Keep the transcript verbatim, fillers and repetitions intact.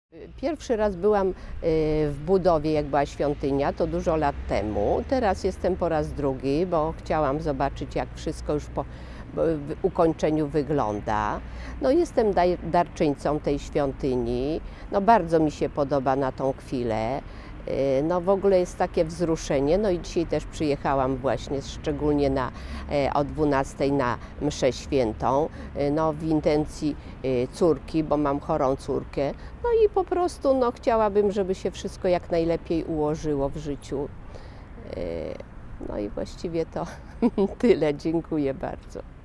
Pierwszy raz byłam w budowie, jak była świątynia, to dużo lat temu. Teraz jestem po raz drugi, bo chciałam zobaczyć, jak wszystko już po ukończeniu wygląda. No, jestem darczyńcą tej świątyni. No, bardzo mi się podoba na tą chwilę. No, w ogóle jest takie wzruszenie. No i dzisiaj też przyjechałam właśnie szczególnie na, o dwunastej na mszę świętą, no, w intencji córki, bo mam chorą córkę. No i po prostu no, chciałabym, żeby się wszystko jak najlepiej ułożyło w życiu. No i właściwie to tyle. Dziękuję bardzo.